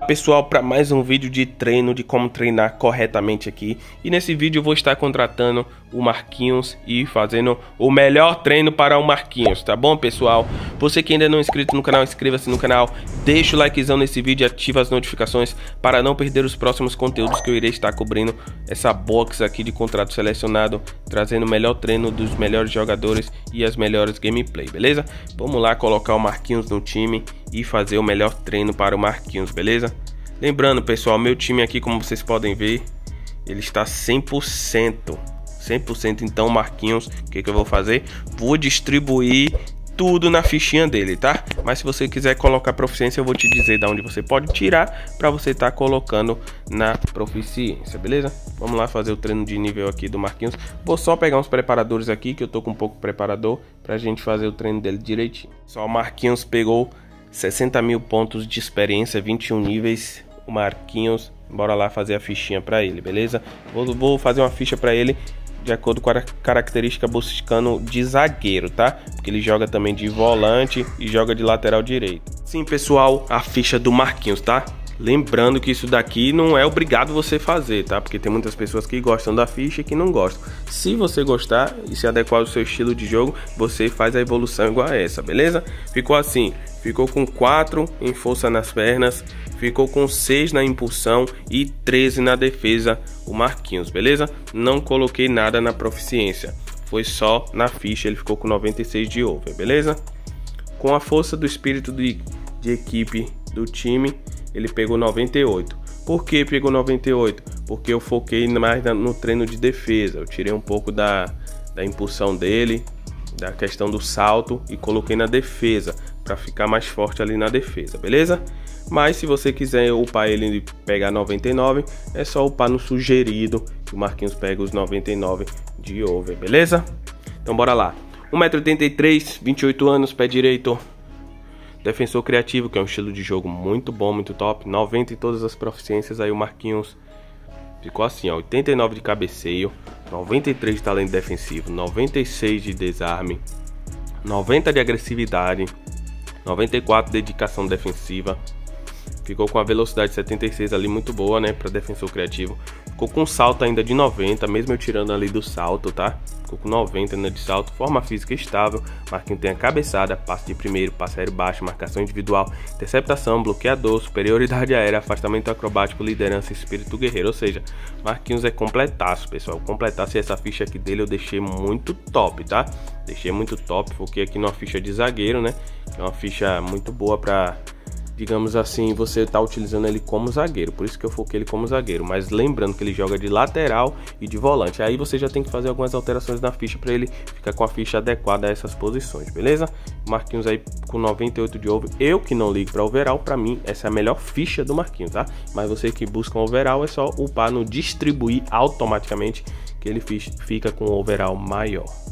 Pessoal, para mais um vídeo de treino de como treinar corretamente aqui. E nesse vídeo eu vou estar contratando o Marquinhos e fazendo o melhor treino para o Marquinhos, tá bom, pessoal? Você que ainda não é inscrito no canal, inscreva-se no canal, deixa o likezão nesse vídeo e ativa as notificações para não perder os próximos conteúdos que eu irei estar cobrindo essa box aqui de contrato selecionado, trazendo o melhor treino dos melhores jogadores e as melhores gameplay, beleza? Vamos lá colocar o Marquinhos no time e fazer o melhor treino para o Marquinhos, beleza? Lembrando, pessoal, meu time aqui, como vocês podem ver, ele está 100%. Então, Marquinhos, o que eu vou fazer? Vou distribuir tudo na fichinha dele, tá? Mas se você quiser colocar proficiência, eu vou te dizer de onde você pode tirar para você estar colocando na proficiência, beleza? Vamos lá fazer o treino de nível aqui do Marquinhos. Vou só pegar uns preparadores aqui, que eu tô com um pouco de preparador, pra gente fazer o treino dele direitinho. Só o Marquinhos pegou 60 mil pontos de experiência, 21 níveis. O Marquinhos, bora lá fazer a fichinha para ele, beleza? Vou fazer uma ficha para ele de acordo com a característica buscando de zagueiro, tá? Porque ele joga também de volante e joga de lateral direito. Sim, pessoal, a ficha do Marquinhos, tá? Lembrando que isso daqui não é obrigado você fazer, tá? Porque tem muitas pessoas que gostam da ficha e que não gostam. Se você gostar e se adequar ao seu estilo de jogo, você faz a evolução igual a essa, beleza? Ficou assim, ficou com 4 em força nas pernas, ficou com 6 na impulsão e 13 na defesa, o Marquinhos, beleza? Não coloquei nada na proficiência, foi só na ficha, ele ficou com 96 de over, beleza? Com a força do espírito de equipe do time, ele pegou 98. Por que pegou 98? Porque eu foquei mais no treino de defesa. Eu tirei um pouco da impulsão dele, da questão do salto, e coloquei na defesa, para ficar mais forte ali na defesa, beleza? Mas se você quiser upar ele e pegar 99, é só upar no sugerido, que o Marquinhos pega os 99 de over, beleza? Então bora lá. 1,83 m, 28 anos, pé direito. Defensor criativo, que é um estilo de jogo muito bom, muito top. 90 em todas as proficiências. Aí o Marquinhos ficou assim, ó, 89 de cabeceio, 93 de talento defensivo, 96 de desarme, 90 de agressividade, 94 de dedicação defensiva. Ficou com a velocidade 76 ali, muito boa, né, para defensor criativo. Ficou com um salto ainda de 90, mesmo eu tirando ali do salto, tá? Ficou com 90 ainda de salto, forma física estável. Marquinhos tem a cabeçada, passe de primeiro, passe aéreo baixo, marcação individual, interceptação, bloqueador, superioridade aérea, afastamento acrobático, liderança e espírito guerreiro. Ou seja, Marquinhos é completaço, pessoal, completaço. E essa ficha aqui dele eu deixei muito top, tá? Deixei muito top, foquei aqui numa ficha de zagueiro, né? Que é uma ficha muito boa pra, digamos assim, você tá utilizando ele como zagueiro, por isso que eu foquei ele como zagueiro, mas lembrando que ele joga de lateral e de volante, aí você já tem que fazer algumas alterações na ficha para ele ficar com a ficha adequada a essas posições, beleza? Marquinhos aí com 98 de over, eu que não ligo para overall, para mim essa é a melhor ficha do Marquinhos, tá? Mas você que busca um overall é só upar no distribuir automaticamente, que ele fica com um overall maior.